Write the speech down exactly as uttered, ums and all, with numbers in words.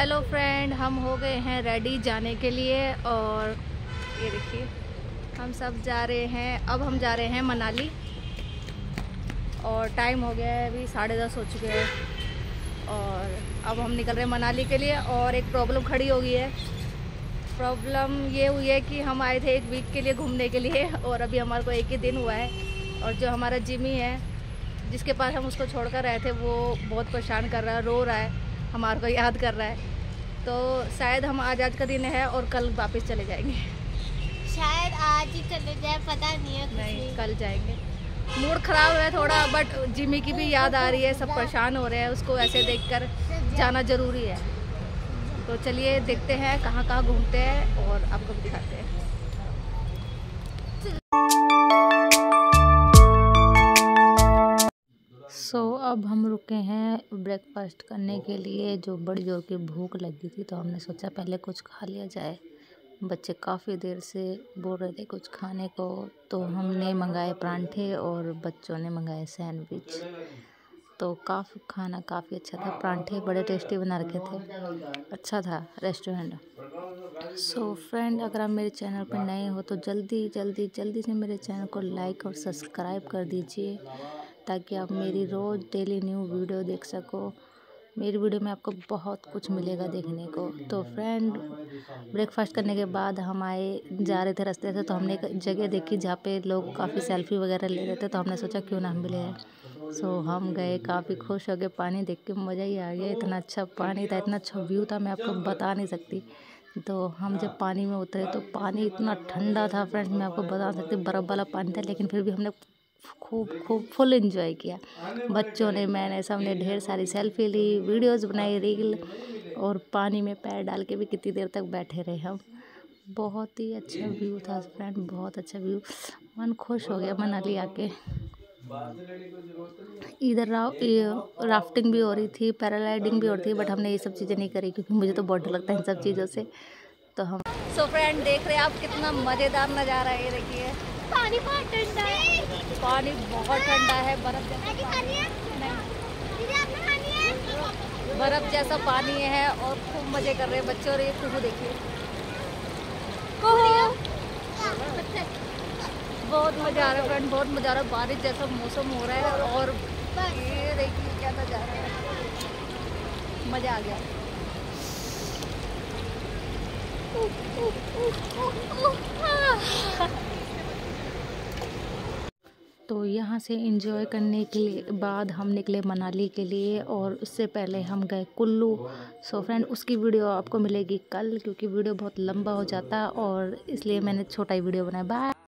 Hello friend, हम हो गए हैं रेडी जाने के लिए और ये देखिए हम सब जा रहे हैं। अब हम जा रहे हैं मनाली और टाइम हो गया है, अभी साढ़े दस हो चुके हैं और अब हम निकल रहे हैं मनाली के लिए। और एक प्रॉब्लम खड़ी हो गई है। प्रॉब्लम ये हुई है कि हम आए थे एक वीक के लिए घूमने के लिए और अभी हमारे को एक ही दिन हुआ है। और जो हमारा जिमी है, जिसके पास हम उसको छोड़ कर रहे थे, वो बहुत परेशान कर रहा है, रो रहा है, हमारे को याद कर रहा है। तो शायद हम आज आज का दिन है और कल वापस चले जाएंगे। शायद आज ही चले जाए, पता नहीं है। नहीं, कल जाएंगे। मूड ख़राब है थोड़ा, बट जिमी की भी याद आ रही है, सब परेशान हो रहे हैं, उसको ऐसे देखकर जाना ज़रूरी है। तो चलिए देखते हैं कहाँ कहाँ घूमते हैं और आपको भी दिखाते हैं। सो so, अब हम रुके हैं ब्रेकफास्ट करने के लिए। जो बड़ी जोर की भूख लगी थी तो हमने सोचा पहले कुछ खा लिया जाए। बच्चे काफ़ी देर से बोल रहे थे कुछ खाने को, तो हमने मंगाए परांठे और बच्चों ने मंगाए सैंडविच। तो काफ़ी खाना काफ़ी अच्छा था, परांठे बड़े टेस्टी बना रखे थे, अच्छा था रेस्टोरेंट। सो so, फ्रेंड, अगर आप मेरे चैनल पर नए हो तो जल्दी जल्दी जल्दी से मेरे चैनल को लाइक और सब्सक्राइब कर दीजिए ताकि आप मेरी रोज़ डेली न्यू वीडियो देख सको। मेरी वीडियो में आपको बहुत कुछ मिलेगा देखने को। तो फ्रेंड, ब्रेकफास्ट करने के बाद हम आए जा रहे थे रास्ते से, तो हमने एक जगह देखी जहाँ पे लोग काफ़ी सेल्फी वगैरह ले रहे थे, तो हमने सोचा क्यों ना हम भी ले आए। सो हम गए, काफ़ी खुश हो गए, पानी देख के मज़ा ही आ गया। इतना अच्छा पानी था, इतना अच्छा व्यू था, मैं आपको बता नहीं सकती। तो हम जब पानी में उतरे तो पानी इतना ठंडा था फ्रेंड्स, मैं आपको बता सकती, बर्फ़ वाला पानी था, लेकिन फिर भी हमने खूब खूब फुल एंजॉय किया। बच्चों ने, मैंने, सब ने ढेर सारी सेल्फी ली, वीडियोस बनाई, रील, और पानी में पैर डाल के भी कितनी देर तक बैठे रहे हम। बहुत ही अच्छा व्यू था फ्रेंड, बहुत अच्छा व्यू, मन खुश हो गया मनाली आके। इधर राफ्टिंग भी हो रही थी, पैराग्लाइडिंग भी हो रही थी, बट हमने ये सब चीज़ें नहीं करी क्योंकि मुझे तो बहुत डर लगता है इन सब चीज़ों से। तो हम सो फ्रेंड, देख रहे हैं आप कितना मज़ेदार नज़ारा है। ये देखिए पानी बहुत ठंडा है, पानी बहुत ठंडा है, बर्फ जैसा पानी है, बर्फ जैसा पानी है और खूब मज़े कर रहे हैं बच्चे। और ये कुहू देखिए, बहुत मज़ा आ रहा है फ्रेंड, बहुत मज़ा आ रहा है। बारिश जैसा मौसम हो रहा है और ये देखिए क्या नज़ारा है, मज़ा आ गया। तो यहाँ से एंजॉय करने के लिए बाद हम निकले मनाली के लिए, और उससे पहले हम गए कुल्लू। सो फ्रेंड, उसकी वीडियो आपको मिलेगी कल, क्योंकि वीडियो बहुत लंबा हो जाता है और इसलिए मैंने छोटा ही वीडियो बनाया। बाय।